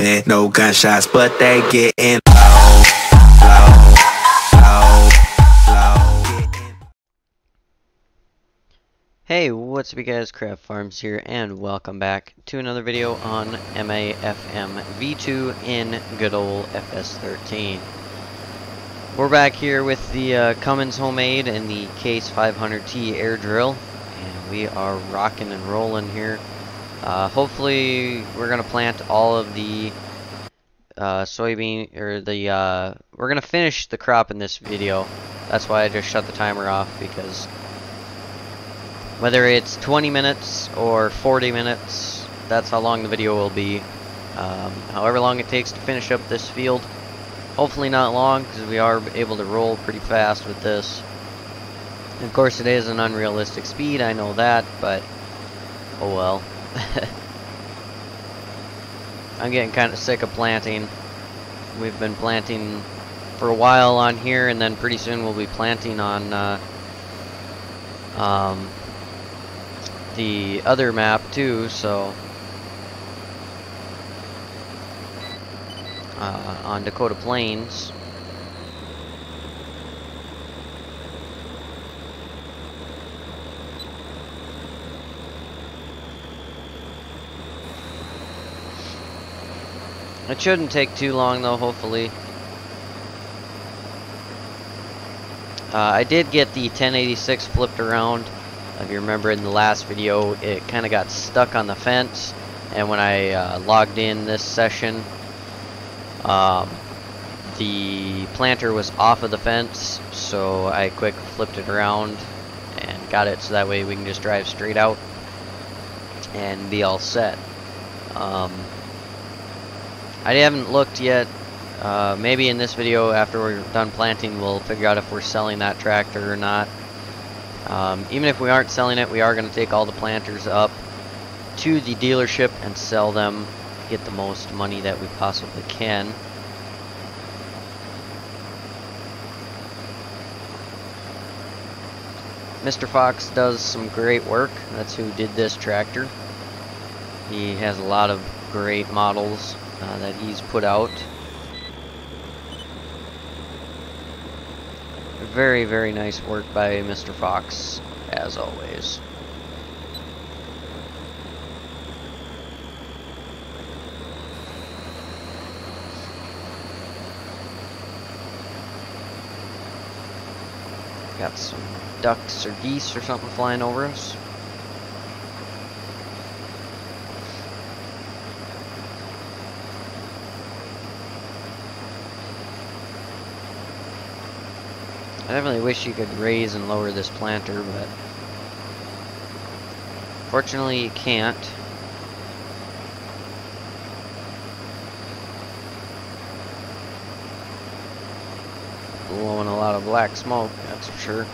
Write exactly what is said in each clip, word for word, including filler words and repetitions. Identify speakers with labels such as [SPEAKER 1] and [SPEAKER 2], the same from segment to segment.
[SPEAKER 1] running, no gunshots, but they getting low, low, low, low.
[SPEAKER 2] Hey, what's up you guys, Craft Farms here, and welcome back to another video on M A F M V two in good old F S thirteen. We're back here with the uh, Cummins Homemade and the Case five hundred T air drill, and we are rocking and rolling here. Uh, hopefully we're going to plant all of the uh, soybean, or the, uh, we're going to finish the crop in this video. That's why I just shut the timer off, because whether it's twenty minutes or forty minutes, that's how long the video will be. Um, however long it takes to finish up this field. Hopefully not long, because we are able to roll pretty fast with this. And of course it is an unrealistic speed, I know that, but oh well. I'm getting kind of sick of planting. We've been planting for a while on here, and then pretty soon we'll be planting on uh, um, the other map too, so uh, on Dakota Plains. It shouldn't take too long though, hopefully. Uh, I did get the ten eighty-six flipped around. If you remember in the last video, it kind of got stuck on the fence, and when I uh, logged in this session, um, the planter was off of the fence, so I quick flipped it around and got it so that way we can just drive straight out and be all set. Um, I haven't looked yet. Uh, maybe in this video, after we're done planting, we'll figure out if we're selling that tractor or not. Um, even if we aren't selling it, we are going to take all the planters up to the dealership and sell them, get the most money that we possibly can. Mister Fox does some great work. That's who did this tractor. He has a lot of great models uh, that he's put out. Very, very nice work by Mister Fox, as always. Got some ducks or geese or something flying over us. I definitely wish you could raise and lower this planter, but fortunately you can't. Blowing a lot of black smoke, that's for sure.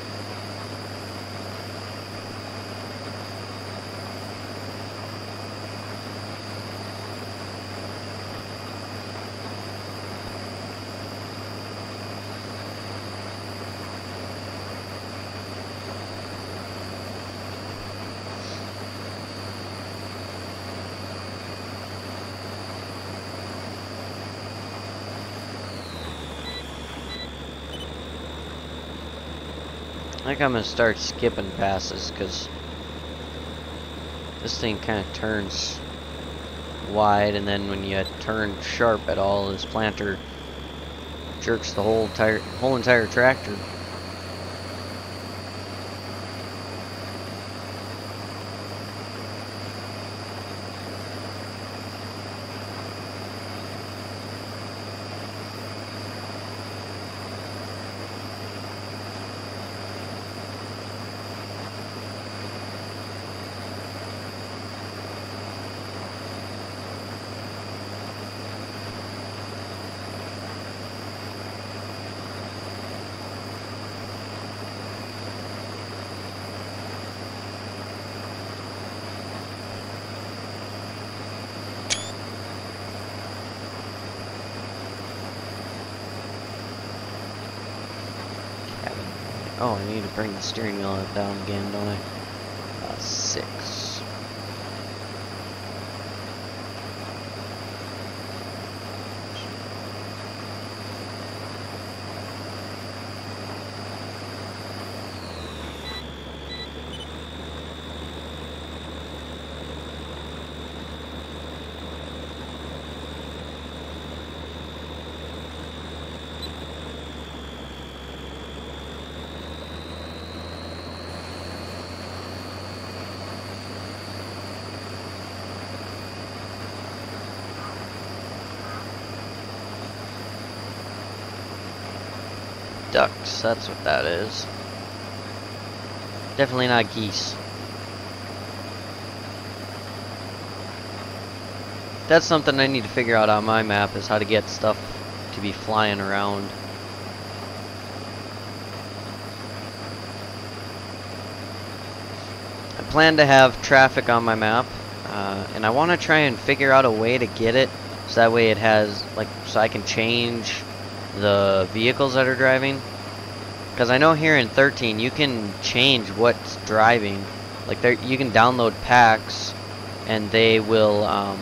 [SPEAKER 2] I think I'm going to start skipping passes, because this thing kind of turns wide, and then when you turn sharp at all, this planter jerks the whole entire, whole entire tractor. Oh, I need to bring the steering wheel down again, don't I? Uh, six. ducks, that's what that is. Definitely not geese. That's something I need to figure out on my map, is how to get stuff to be flying around. I plan to have traffic on my map, uh, and I want to try and figure out a way to get it so that way it has, like, so I can change the vehicles that are driving. Because I know here in thirteen you can change what's driving. Like, there you can download packs, and they will um,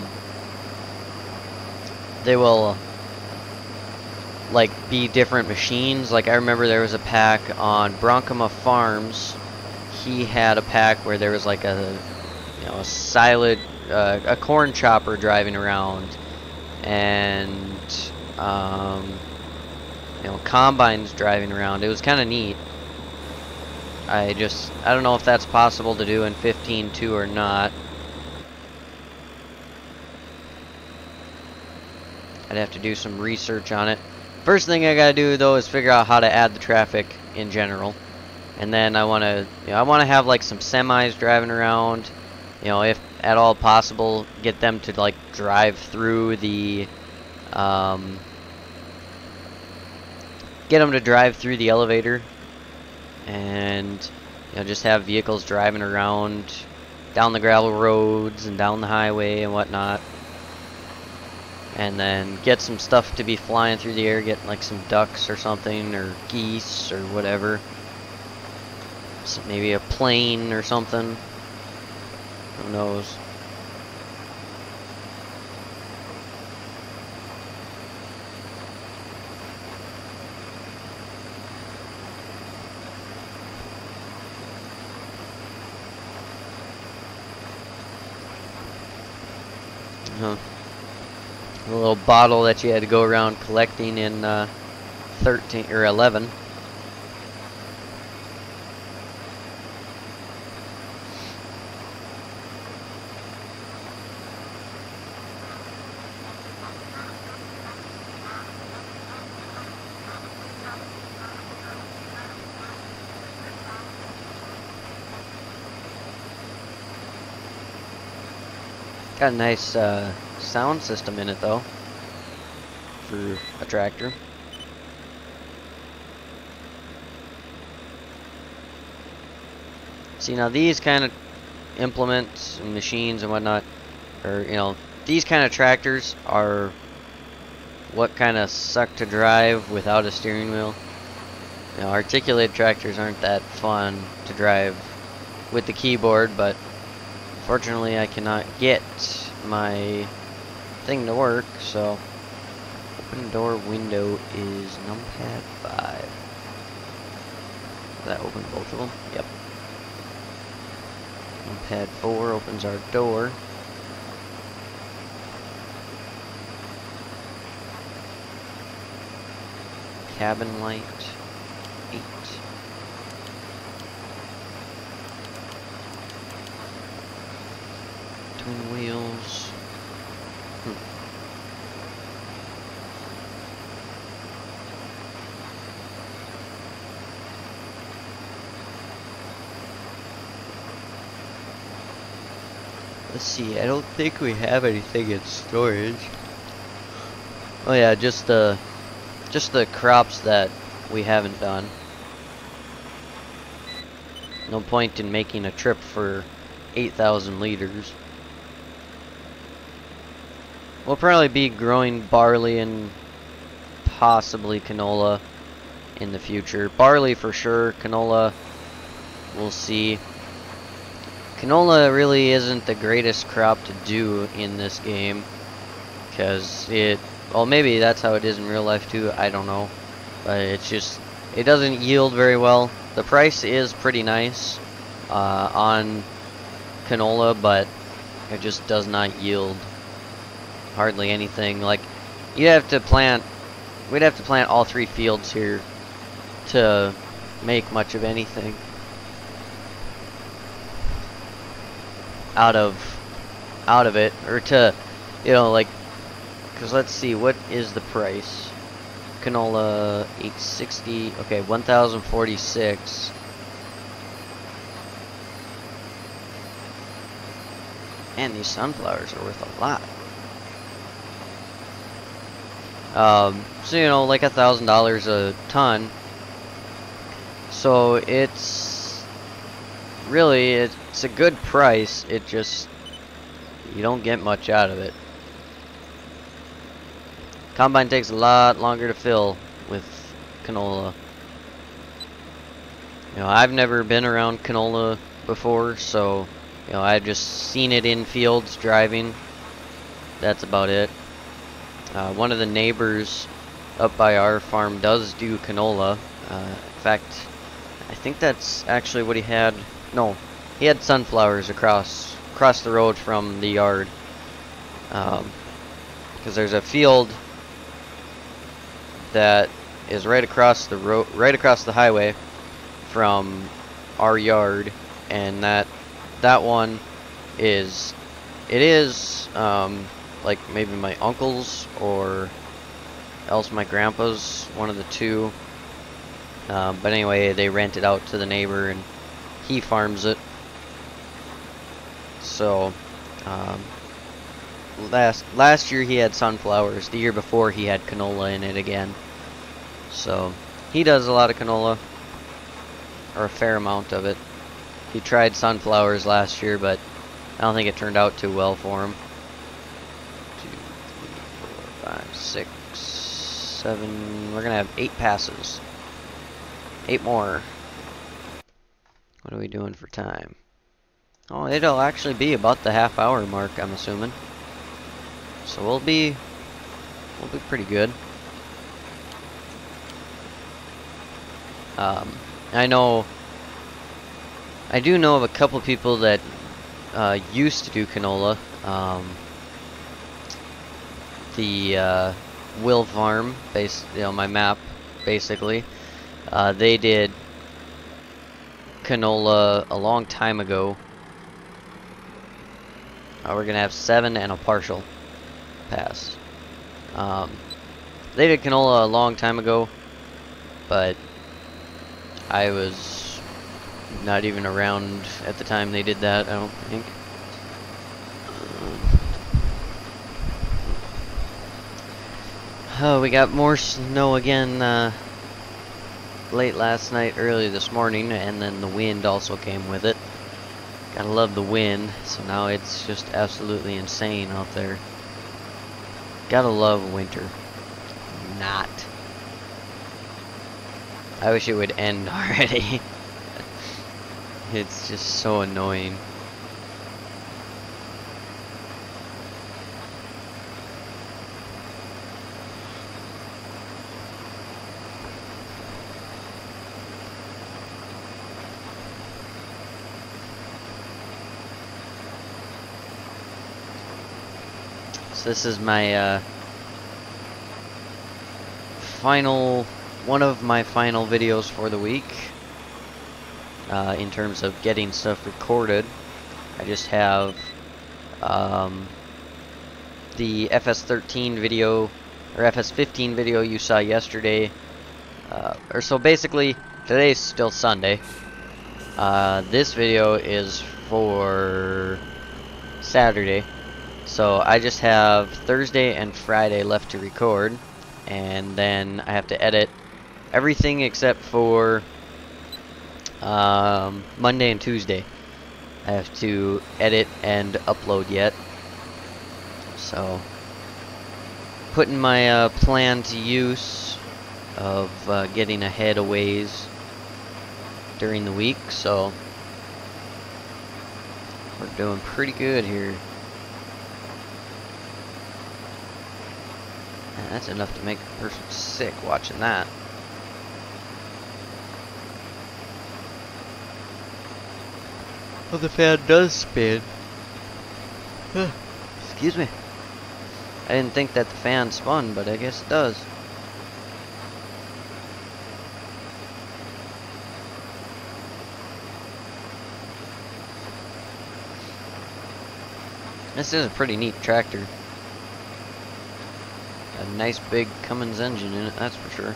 [SPEAKER 2] they will like be different machines. Like, I remember there was a pack on Bronkama Farms. He had a pack where there was like a, you know, a silage, uh, a corn chopper driving around, and um, you know, combines driving around. It was kind of neat. I just, I don't know if that's possible to do in fifteen point two or not. I'd have to do some research on it. First thing I gotta do though is figure out how to add the traffic in general, and then I want to, you know, I want to have like some semis driving around. You know, if at all possible, get them to like drive through the, um, get them to drive through the elevator, and you know, just have vehicles driving around down the gravel roads and down the highway and whatnot. And then get some stuff to be flying through the air, get like some ducks or something, or geese or whatever. So maybe a plane or something. Who knows? Huh. A little bottle that you had to go around collecting in uh, thirteen or eleven. Got a nice uh, sound system in it though, for a tractor. See, now these kind of implements and machines and whatnot, or you know, these kind of tractors are what kind of suck to drive without a steering wheel. You know, articulated tractors aren't that fun to drive with the keyboard, but fortunately I cannot get my thing to work, so open door window is numpad five. Does that open both of them? Yep. Numpad four opens our door. Cabin light eight. Twin wheels. Hmm. Let's see, I don't think we have anything in storage. Oh yeah, just the just the crops that we haven't done. No point in making a trip for eight thousand liters. We'll probably be growing barley and possibly canola in the future. Barley for sure, canola we'll see. Canola really isn't the greatest crop to do in this game, because it, well, maybe that's how it is in real life too, I don't know. But it's just, it doesn't yield very well. The price is pretty nice uh, on canola, but it just does not yield hardly anything. Like, you'd have to plant, we'd have to plant all three fields here to make much of anything out of out of it, or to, you know, like, because let's see, what is the price? canola eight sixty. Okay, one thousand forty-six. And these sunflowers are worth a lot. Um, so you know, like a thousand dollars a ton. So it's really it's a good price. It just you don't get much out of it. Combine takes a lot longer to fill with canola. You know, I've never been around canola before, so you know, I've just seen it in fields driving. That's about it. Uh, one of the neighbors up by our farm does do canola. Uh, in fact, I think that's actually what he had. No, he had sunflowers across across the road from the yard. Um, because there's a field that is right across the road, right across the highway from our yard, and that that one is it is um, like maybe my uncle's or else my grandpa's, one of the two. Um, but anyway, they rent it out to the neighbor and he farms it. So um, last last year he had sunflowers. The year before he had canola in it again. So he does a lot of canola, or a fair amount of it. He tried sunflowers last year, but I don't think it turned out too well for him. Two, three, four, five, six, seven. We're gonna have eight passes. Eight more. What are we doing for time? Oh, it'll actually be about the half hour mark, I'm assuming. So we'll be we'll be pretty good. Um, I know I do know of a couple people that uh, used to do canola. Um, the uh, Will Farm, based, you know, my map, basically. Uh, they did canola a long time ago. Uh, we're gonna have seven and a partial pass. Um, they did canola a long time ago, but I was not even around at the time they did that, I don't think. Oh, we got more snow again uh, late last night, early this morning, and then the wind also came with it. Gotta love the wind, so now it's just absolutely insane out there. Gotta love winter. Not. I wish it would end already. It's just so annoying. So this is my uh, final, one of my final videos for the week. Uh, in terms of getting stuff recorded, I just have um, the F S thirteen video, or F S fifteen video you saw yesterday. Uh, or so basically, today's still Sunday. Uh, this video is for Saturday. So I just have Thursday and Friday left to record, and then I have to edit everything except for um, Monday and Tuesday. I have to edit and upload yet. So putting my uh, plan to use of uh, getting ahead a ways during the week, so we're doing pretty good here. Man, that's enough to make a person sick watching that. Well, the fan does spin. Excuse me. I didn't think that the fan spun, but I guess it does. This is a pretty neat tractor. a nice big Cummins engine in it, that's for sure.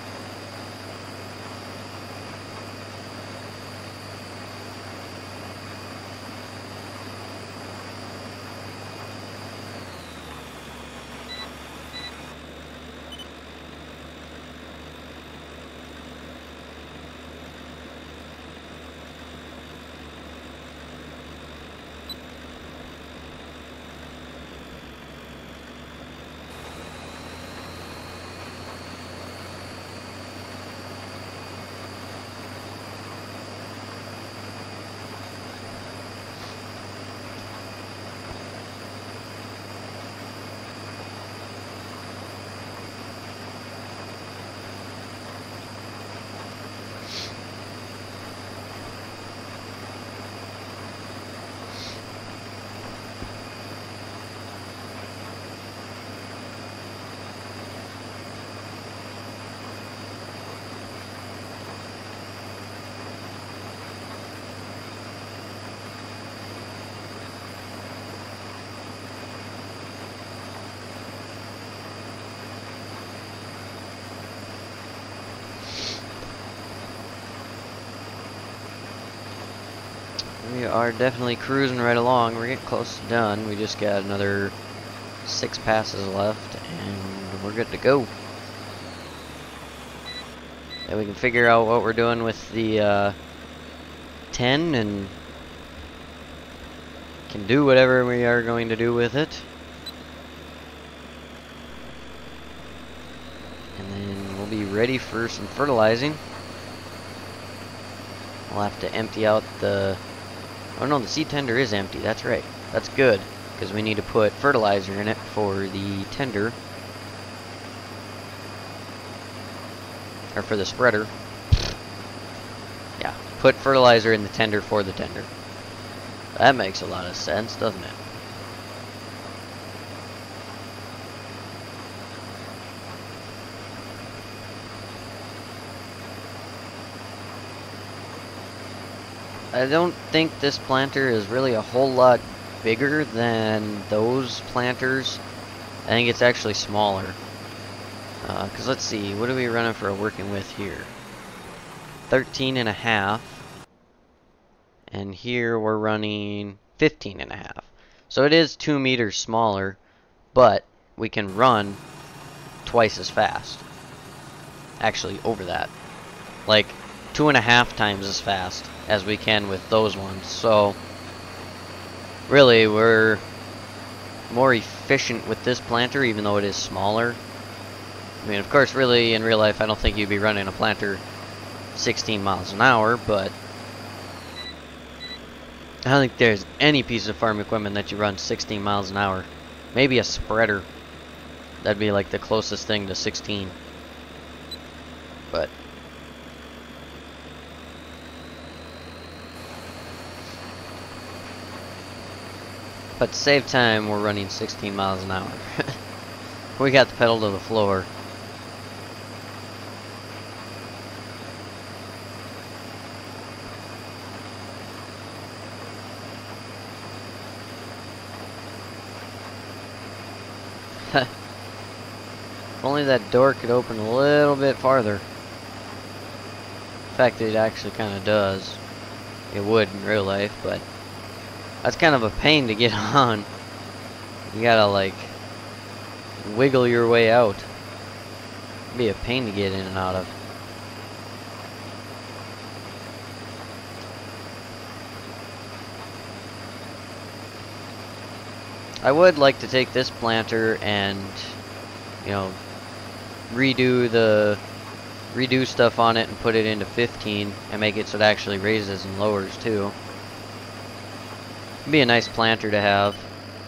[SPEAKER 2] We are definitely cruising right along. We're getting close to done. We just got another six passes left, and we're good to go. And we can figure out what we're doing with the uh, ten, and can do whatever we are going to do with it. And then we'll be ready for some fertilizing. We'll have to empty out the... Oh no, the seed tender is empty. That's right. That's good, because we need to put fertilizer in it for the tender. Or for the spreader. Yeah, put fertilizer in the tender for the tender. That makes a lot of sense, doesn't it? I don't think this planter is really a whole lot bigger than those planters. I think it's actually smaller. Because uh, let's see, what are we running for a working with here? thirteen and a half. And here we're running fifteen and a half. So it is two meters smaller, but we can run twice as fast. Actually, over that. Like, two and a half times as fast as we can with those ones. So really we're more efficient with this planter, even though it is smaller. I mean, of course, really in real life I don't think you'd be running a planter sixteen miles an hour, but I don't think there's any piece of farm equipment that you run sixteen miles an hour. Maybe a spreader. That'd be like the closest thing to sixteen. But But to save time, we're running sixteen miles an hour. We got the pedal to the floor. If only that door could open a little bit farther. In fact, it actually kind of does. It would in real life, but that's kind of a pain to get on. You gotta like wiggle your way out. It'd be a pain to get in and out of. I would like to take this planter and, you know, redo the redo stuff on it and put it into fifteen and make it so it actually raises and lowers too. It'd be a nice planter to have.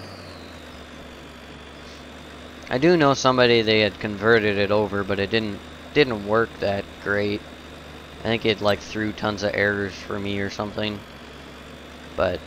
[SPEAKER 2] I do know somebody, they had converted it over, but it didn't didn't work that great. I think it like threw tons of errors for me or something. But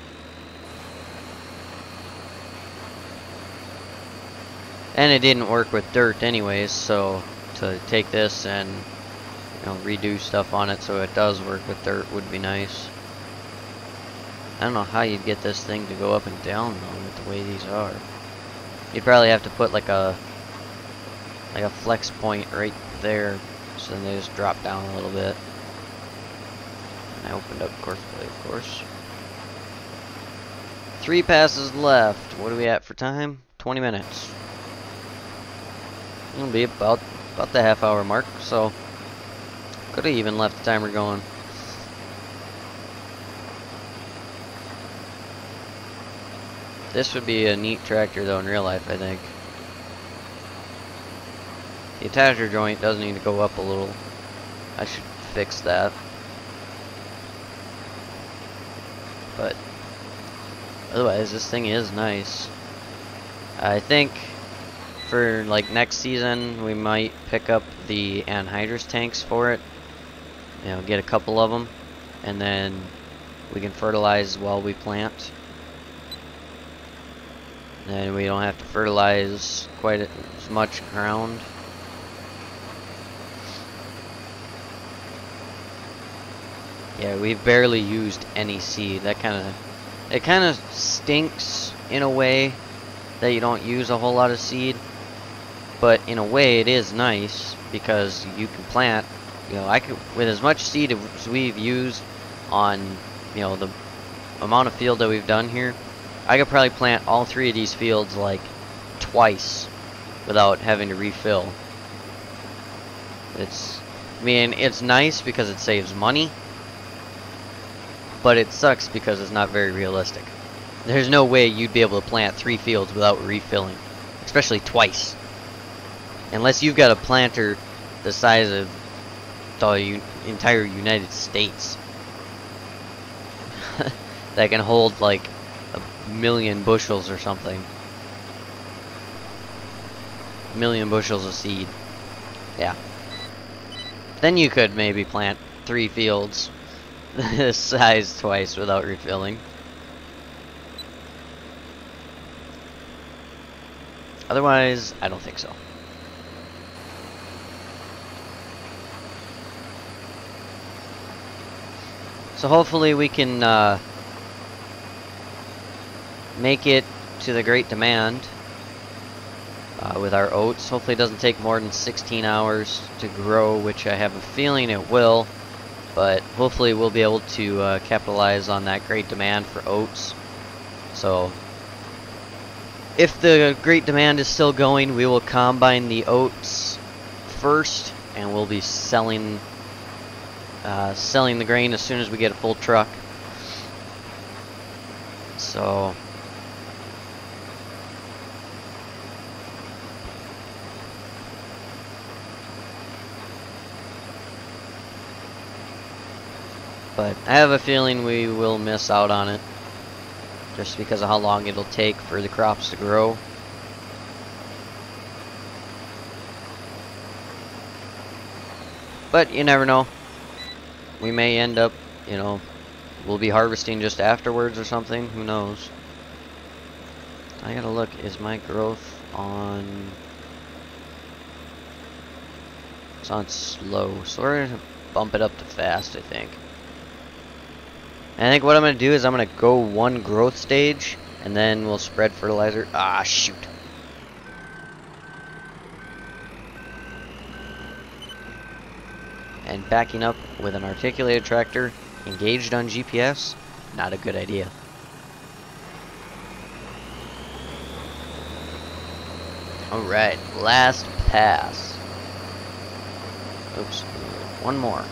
[SPEAKER 2] and it didn't work with dirt anyways, so to take this and, you know, redo stuff on it so it does work with dirt would be nice. I don't know how you'd get this thing to go up and down though with the way these are. You'd probably have to put like a like a flex point right there, so then they just drop down a little bit. And I opened up courseplay, of course. Three passes left. What are we at for time? twenty minutes. It'll be about about the half hour mark, so could have even left the timer going. This would be a neat tractor though in real life, I think. The attacher joint does need to go up a little. I should fix that. But otherwise, this thing is nice. I think for like next season, we might pick up the anhydrous tanks for it. You know, get a couple of them, and then we can fertilize while we plant. Then we don't have to fertilize quite as much ground. Yeah, we've barely used any seed. That kind of, it kind of stinks in a way that you don't use a whole lot of seed. But in a way, it is nice because you can plant. You know, I could, with as much seed as we've used on, you know, the amount of field that we've done here, I could probably plant all three of these fields like twice without having to refill. It's, I mean, it's nice because it saves money, but it sucks because it's not very realistic. There's no way you'd be able to plant three fields without refilling, especially twice. Unless you've got a planter the size of the u entire United States that can hold like a million bushels or something. A million bushels of seed. Yeah. Then you could maybe plant three fields this size twice without refilling. Otherwise, I don't think so. So hopefully we can uh, make it to the great demand uh, with our oats. Hopefully it doesn't take more than sixteen hours to grow, which I have a feeling it will. But hopefully we'll be able to uh, capitalize on that great demand for oats. So if the great demand is still going, we will combine the oats first, and we'll be selling uh, selling the grain as soon as we get a full truck. So but I have a feeling we will miss out on it, just because of how long it'll take for the crops to grow. But you never know. We may end up, you know, we'll be harvesting just afterwards or something. Who knows? I gotta look. Is my growth on... It's on slow, so we're gonna bump it up to fast, I think. And I think what I'm going to do is I'm going to go one growth stage, and then we'll spread fertilizer. Ah, shoot. And backing up with an articulated tractor engaged on G P S, not a good idea. Alright, last pass. Oops, one more.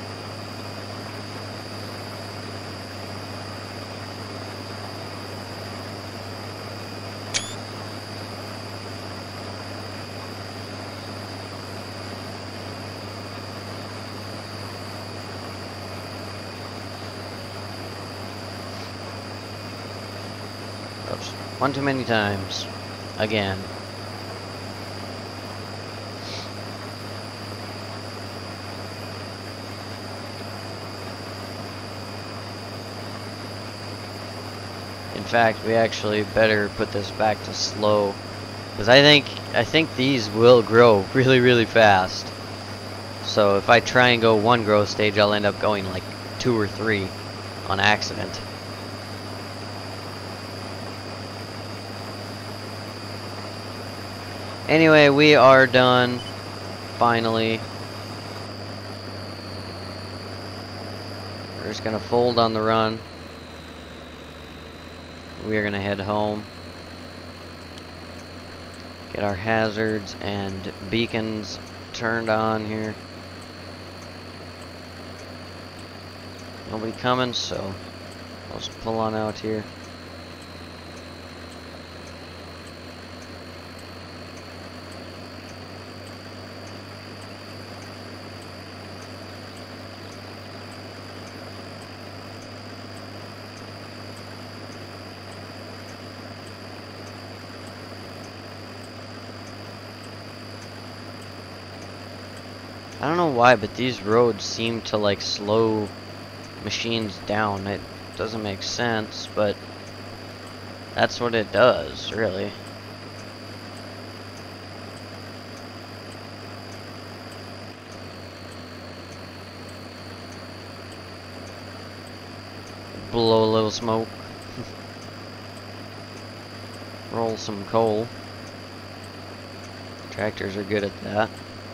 [SPEAKER 2] Oops. One too many times. Again. In fact, we actually better put this back to slow, because I think I think these will grow really, really fast. So if I try and go one growth stage, I'll end up going like two or three on accident. Anyway, we are done. Finally. We're just gonna fold on the run. We are gonna head home. Get our hazards and beacons turned on here. Nobody coming, so I'll just pull on out here. I don't know why, but these roads seem to like slow machines down. It doesn't make sense, but that's what it does, really. Blow a little smoke. Roll some coal. Tractors are good at that.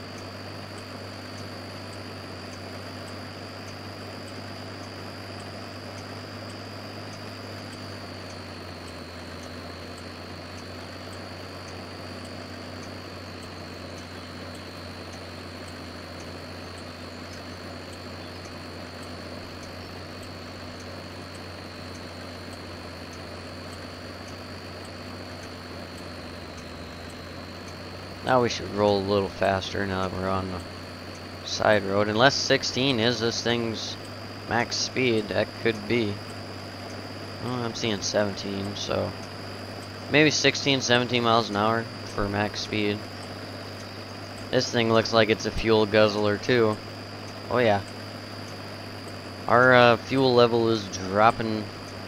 [SPEAKER 2] Now we should roll a little faster now that we're on the side road. Unless sixteen is this thing's max speed, that could be. Oh, I'm seeing seventeen, so maybe sixteen, seventeen miles an hour for max speed. This thing looks like it's a fuel guzzler too. Oh yeah. Our uh, fuel level is dropping.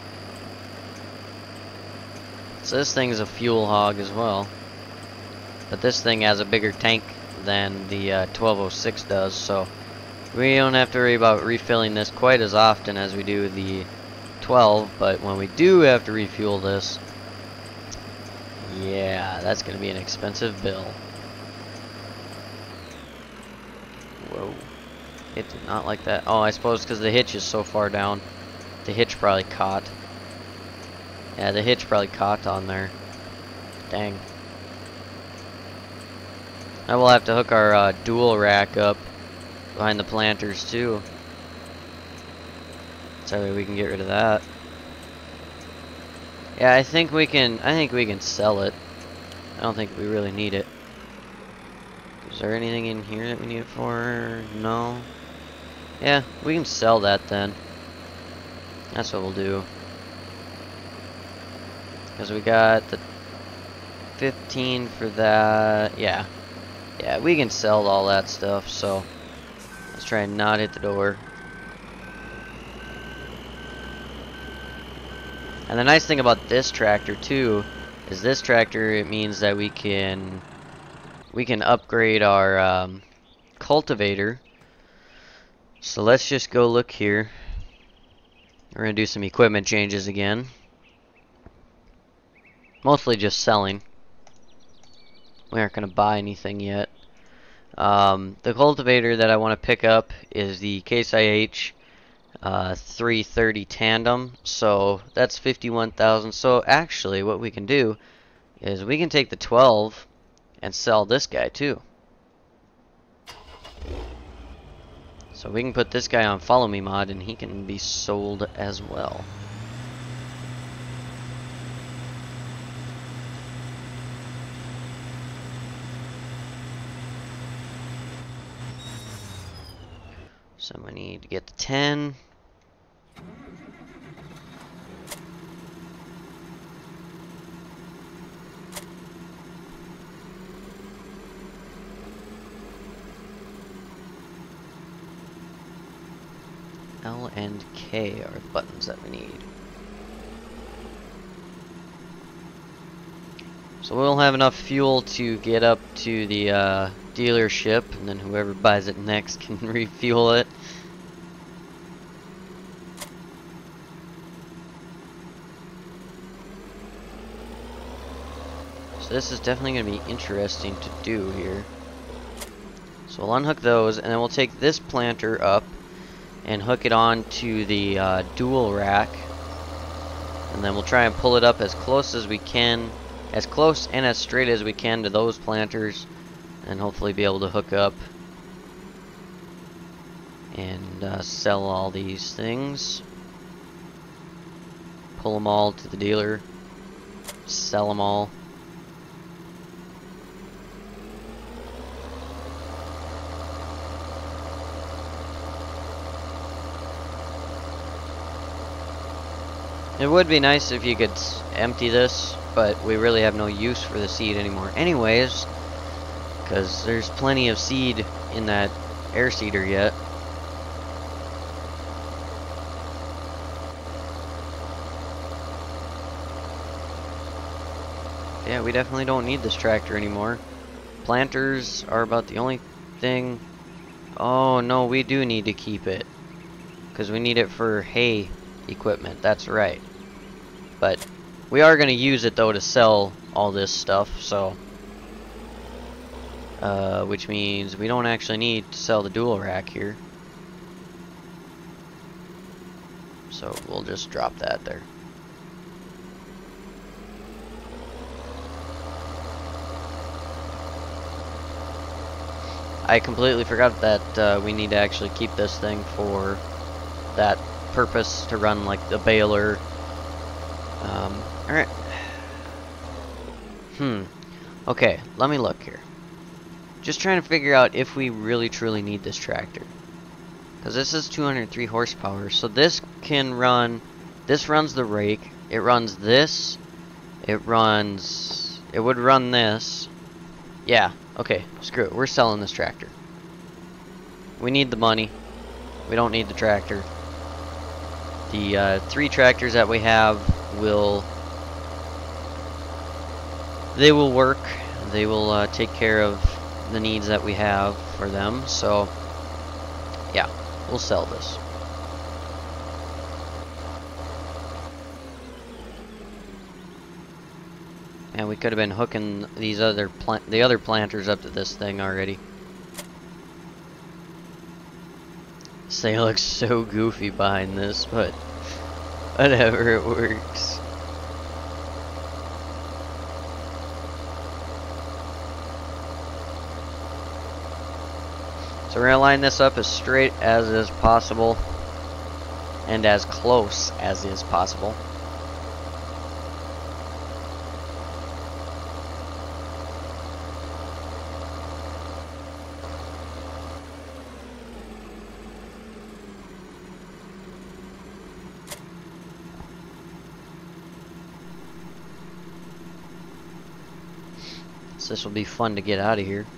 [SPEAKER 2] So this thing's a fuel hog as well. But this thing has a bigger tank than the uh, twelve oh six does, so we don't have to worry about refilling this quite as often as we do the twelve, but when we do have to refuel this, yeah, that's going to be an expensive bill. Whoa. It did not like that. Oh, I suppose because the hitch is so far down. The hitch probably caught. Yeah, the hitch probably caught on there. Dang. I will have to hook our uh, dual rack up behind the planters too. So that way we can get rid of that. Yeah, I think we can. I think we can sell it. I don't think we really need it. Is there anything in here that we need it for? No. Yeah, we can sell that then. That's what we'll do. Because we got the fifteen for that. Yeah. Yeah, we can sell all that stuff, so let's try and not hit the door. And the nice thing about this tractor too is this tractor, it means that we can we can upgrade our um, cultivator. So let's just go look here. We're gonna do some equipment changes again. Mostly just selling. We aren't going to buy anything yet. Um, the cultivator that I want to pick up is the Case I H uh, three thirty Tandem. So that's fifty-one thousand. So actually what we can do is we can take the twelve and sell this guy too. So we can put this guy on Follow Me mod and he can be sold as well. So we need to get the ten. L and K are the buttons that we need. So we'll have enough fuel to get up to the uh, dealership, and then whoever buys it next can refuel it. So So this is definitely going to be interesting to do here. So we'll unhook those, and then we'll take this planter up and hook it on to the uh, dual rack. And then we'll try and pull it up as close as we can, as close and as straight as we can to those planters, and hopefully be able to hook up and uh, sell all these things. Pull them all to the dealer, sell them all. It would be nice if you could empty this, but we really have no use for the seed anymore anyways, because there's plenty of seed in that air seeder yet. Yeah, we definitely don't need this tractor anymore. Planters are about the only thing. Oh no, we do need to keep it, because we need it for hay equipment. That's right. But we are going to use it though to sell all this stuff, so uh, which means we don't actually need to sell the dual rack here. So we'll just drop that there. I completely forgot that uh, we need to actually keep this thing for that purpose, to run like the baler. Um, alright. Hmm. Okay, let me look here. Just trying to figure out if we really truly need this tractor. Because this is two hundred three horsepower, so this can run, this runs the rake, it runs this, it runs, it would run this. Yeah, okay, screw it, we're selling this tractor. We need the money, we don't need the tractor. The uh, three tractors that we have will, they will work, they will uh, take care of the needs that we have for them, so yeah, we'll sell this. And we could have been hooking these other plant, the other planters up to this thing already. This thing looks so goofy behind this, but whatever, it works. So we're going to line this up as straight as is possible, and as close as is possible. So this will be fun to get out of here.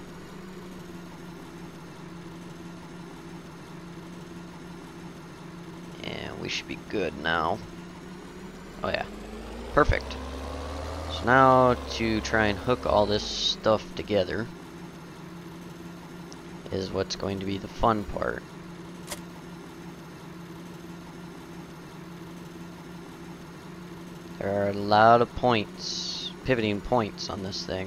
[SPEAKER 2] And we should be good now. Oh yeah, perfect. So now to try and hook all this stuff together is what's going to be the fun part. There are a lot of points, pivoting points on this thing.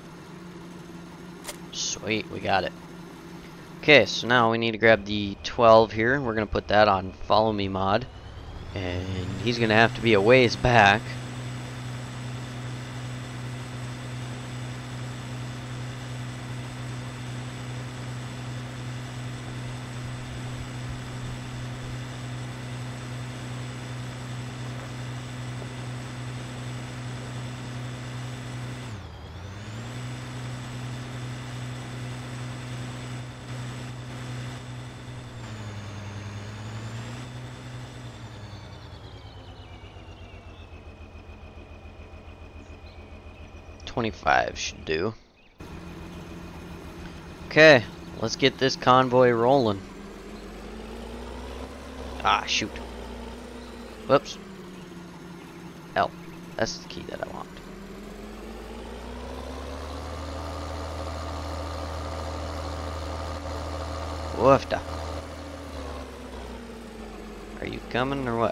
[SPEAKER 2] Sweet, we got it. Okay, so now we need to grab the twelve here. We're going to put that on Follow Me mod. And he's going to have to be a ways back. twenty-five should do. Okay, let's get this convoy rolling. Ah, shoot. Whoops. L. That's the key that I want. Woofda. Are you coming or what?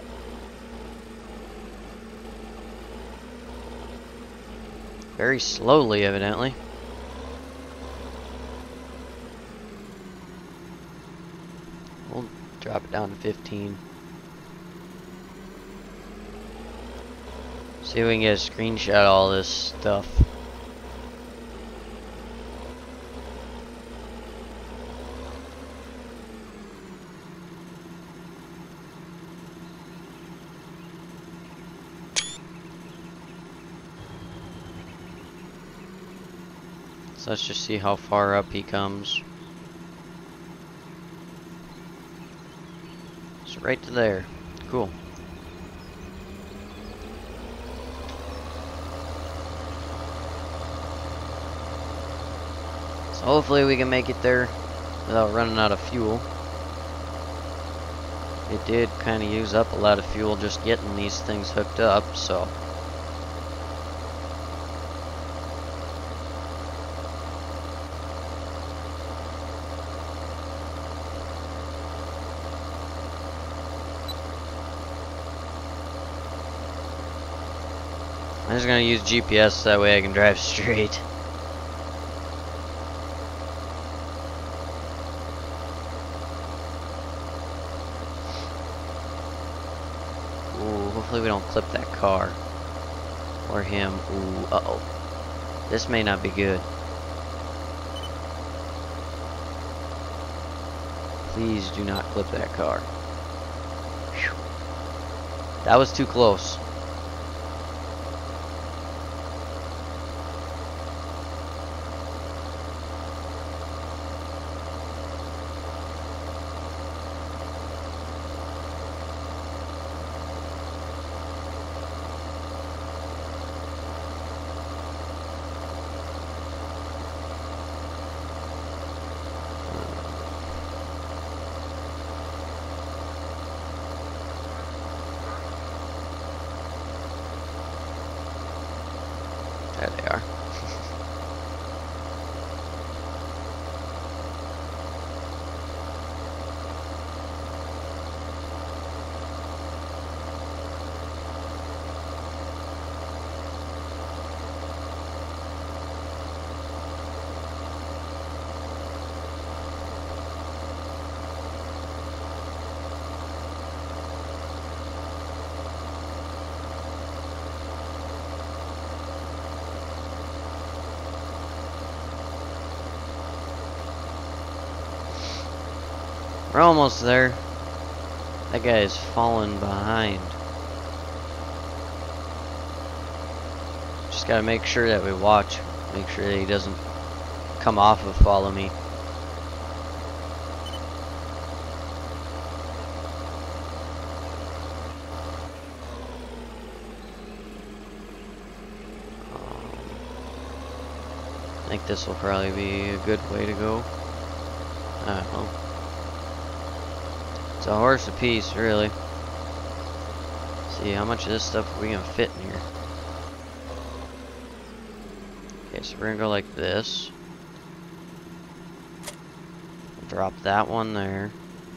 [SPEAKER 2] Very slowly, evidently. We'll drop it down to fifteen. See if we can get a screenshot of all this stuff. So let's just see how far up he comes. So right to there. Cool. So hopefully we can make it there without running out of fuel. It did kind of use up a lot of fuel just getting these things hooked up, so. I'm just gonna use G P S so that way I can drive straight. Ooh, hopefully we don't clip that car. Or him. Ooh, uh-oh. This may not be good. Please do not clip that car. Whew. That was too close. There they are. We're almost there. That guy is falling behind. Just gotta make sure that we watch. Make sure that he doesn't come off of follow me. Um, I think this will probably be a good way to go. I don't know. It's a horse apiece, really. See how much of this stuff are we gonna fit in here. Okay, so we're gonna go like this. Drop that one there.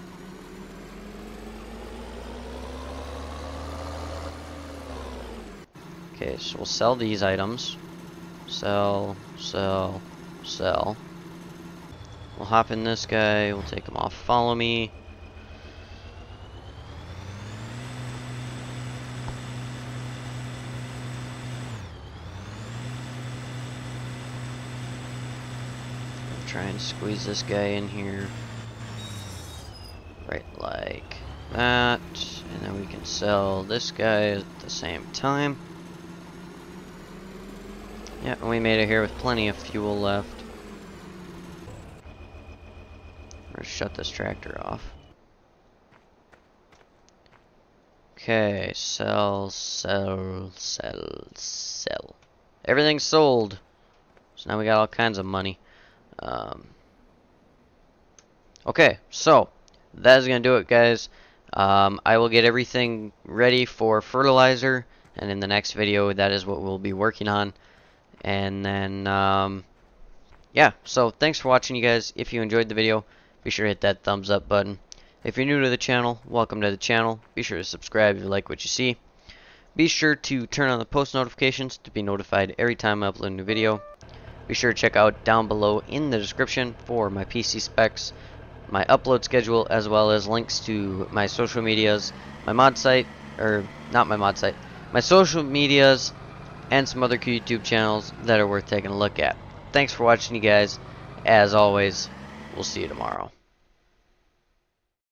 [SPEAKER 2] Okay, so we'll sell these items. Sell, sell, sell. We'll hop in this guy, we'll take him off, follow me. Try and squeeze this guy in here. Right like that. And then we can sell this guy at the same time. Yeah, and we made it here with plenty of fuel left. Let's shut this tractor off. Okay, sell, sell, sell, sell. Everything's sold. So now we got all kinds of money. Um, okay, so that is going to do it, guys. Um, I will get everything ready for fertilizer, and in the next video, that is what we'll be working on. And then, um, yeah, so thanks for watching, you guys. If you enjoyed the video, be sure to hit that thumbs up button. If you're new to the channel, welcome to the channel. Be sure to subscribe if you like what you see. Be sure to turn on the post notifications to be notified every time I upload a new video. Be sure to check out down below in the description for my P C specs, my upload schedule, as well as links to my social medias, my mod site, or not my mod site, my social medias, and some other YouTube channels that are worth taking a look at. Thanks for watching, you guys. As always, we'll see you tomorrow.